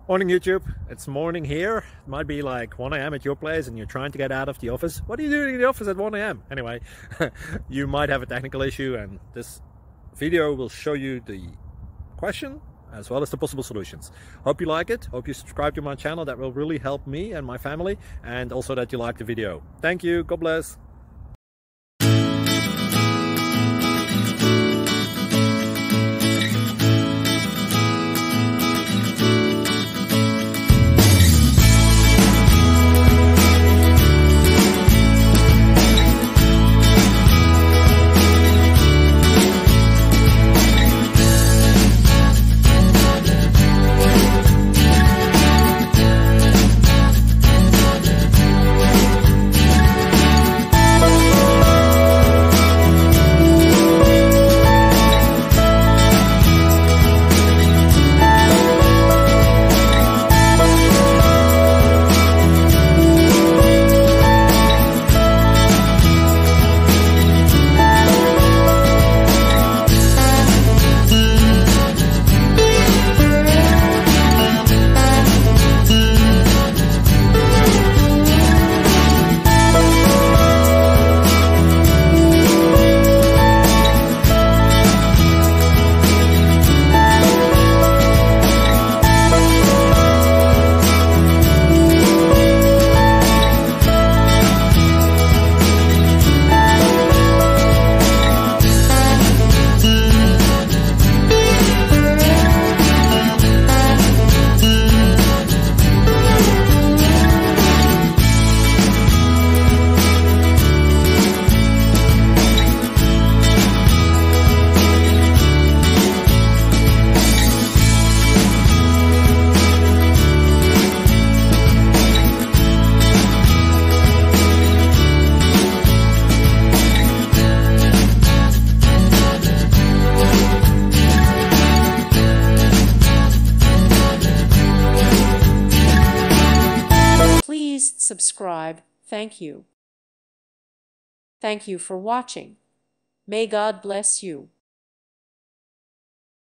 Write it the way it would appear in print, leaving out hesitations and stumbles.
Morning YouTube, it's morning here. It might be like 1 a.m. at your place and you're trying to get out of the office. What are you doing in the office at 1 a.m? Anyway, you might have a technical issue and this video will show you the question as well as the possible solutions. Hope you like it, hope you subscribe to my channel. That will really help me and my family, and also that you like the video. Thank you, God bless. Subscribe. Thank you. Thank you for watching. May God bless you.